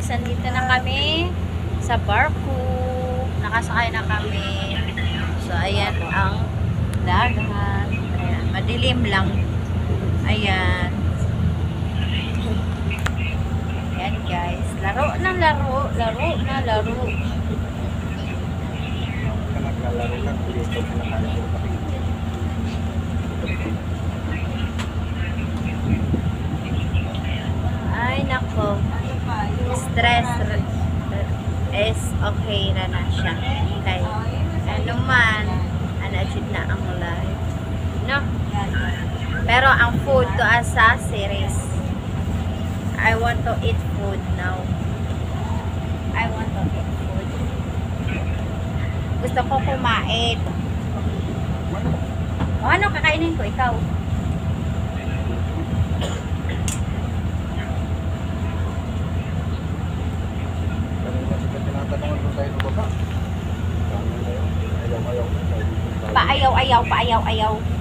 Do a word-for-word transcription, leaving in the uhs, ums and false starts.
guys, andito na kami sa barko. Nakasakay na kami. So, ayan ang dagat. Ayan, madilim lang. Ayan. Ayan guys. Laro na laro. Laro na laro. Naglalaro lang. Dito na tayo. Ay, nako. Stress is okay na na siya. Kay, ano man, anachieve na ang life. No? Pero ang food to as a series. I want to eat food now. I want to eat food. Gusto ko kumain. O ano kakainin ko? Ikaw? Paayaw-ayaw, paayaw-ayaw.